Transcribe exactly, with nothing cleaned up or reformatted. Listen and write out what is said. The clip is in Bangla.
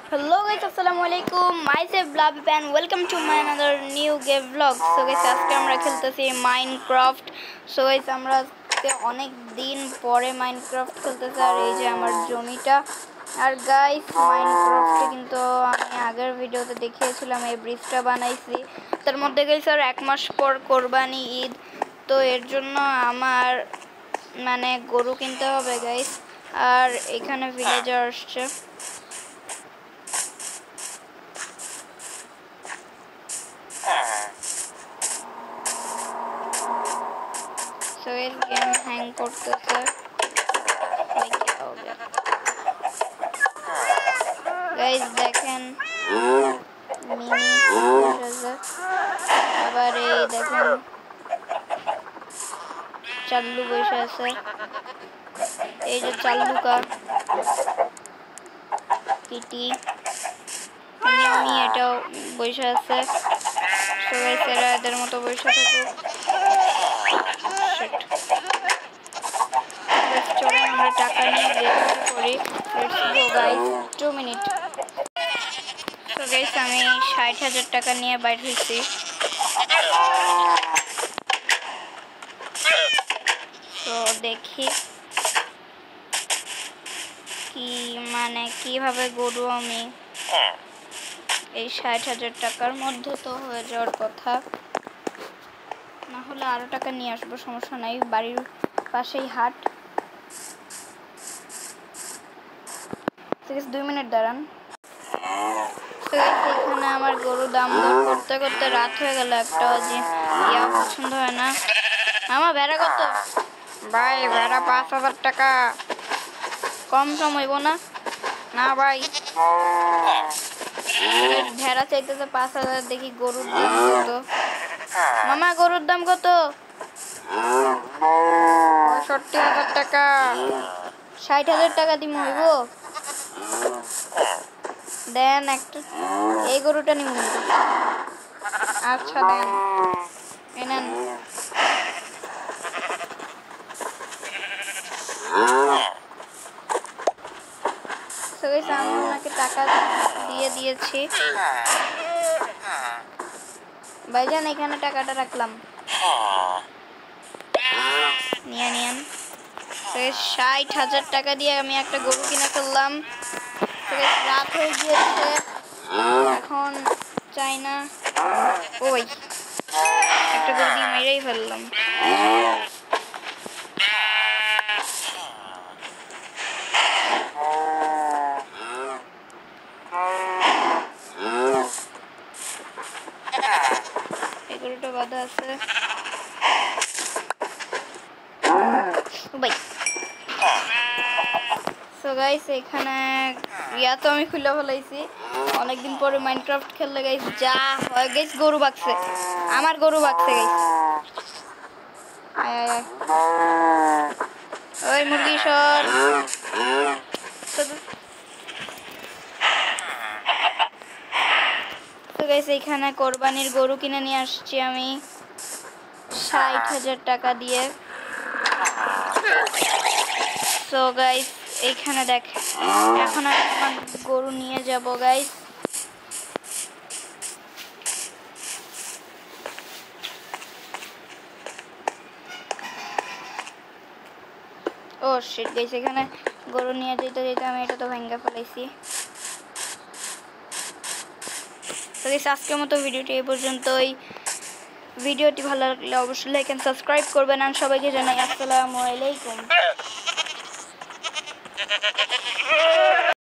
Hello guys, assalamualaikum. Myself Blabi and welcome to my another new game vlog. So guys, আজকে আমরা খেলতেছি মাইনক্রাফট। So guys, আমরা আজকে অনেক দিন পরে মাইনক্রাফট খেলতেছি আর এই যে আমার জমিটা। আর গাইস, মাইনক্রাফটে কিন্তু আমি আগের ভিডিওতে দেখিয়েছিলাম এই ব্রিজটা বানাইছি। তার মধ্যে গাইস আর এক মাস পর কোরবানি ঈদ, তো এর জন্য আমার মানে গরু কিনতে হবে গাইস। আর এখানে ভিলেজার আসছে। So इस गेम हैंग করতেছে। ভাই কি হবে গাইস, দেখেন মিনি বসেছে। আবার এই দেখেন চাল্লু বসে আছে। এই যে চাল্লুকা কিটি আমি এটাও বসে আছে। সবাই সেরা এদের মতো বসে থাকুক। চলো আমরা টাকা নিয়ে বের করি। Let's go guys, two minute. তো গাইস, আমি ষাট হাজার টাকা নিয়ে বাইর হয়েছি। তো দেখি কি মানে কিভাবে গরু আমি এই ষাট হাজার টাকার মধ্যে তো হয়ে যাওয়ার কথা, না হলে আরো টাকা নিয়ে আসবো, সমস্যা নাই। বাড়ির পাশেই হাট। দুই মিনিট দাঁড়ান। এখানে আমার গরু দাম দর করতে করতে রাত হয়ে গেল। একটা যে ইয়া পছন্দ হয় না। আমার ভেড়া কত ভাই? ভেড়া পাঁচ হাজার টাকা। কম সম হইব না? না ভাই, ভেড়া চাইতেছে পাঁচ হাজার। দেখি গরুর দাম কত। মামা গরুর দাম কত? পঁয়ষট্টি হাজার টাকা। ষাট হাজার টাকা দিব হইব? দেন একটা, এই গরুটা নিব। আচ্ছা দেন, এনেন। আমি ওনাকে টাকা দিয়ে দিয়েছি। ভাইজান, এখানে টাকাটা রাখলাম, নিয়ে নিয়েন। ষাট হাজার টাকা দিয়ে আমি একটা গরু কিনে ফেললাম। রাত হয়ে গিয়েছে, এখন চাই না। ওই একটা গরু দিয়ে মেরেই ফেললাম। এই গরুটা বাঁধা আছে। সো গাইস, এখানে ইয়া তো আমি খুলে ফেলাইছি। অনেকদিন পরে মাইনক্রাফট খেললে গাইস যা হয় গাইস, গরু বাকছে। আমার গরু বাকছে গাইস। আয় আয় ওই মুরগি সর। তো গাইস, এখানে কোরবানির গরু কিনে নিয়ে আসছি আমি ষাট হাজার টাকা দিয়ে। সো গাইস, এইখানে দেখ, এখন আমি আমার গরু নিয়ে যাব গাইস। ও শিট গাইস, এখানে গরু নিয়ে যেতে যেতে আমি এটা তো ভেঙে ফেলাইছি। তো গাইস, আজকের মতো ভিডিওটি এই পর্যন্তই। ভিডিওটি ভালো লাগলে অবশ্যই লাইক এন্ড সাবস্ক্রাইব করবেন। আর সবাইকে জানাই আসসালামু আলাইকুম।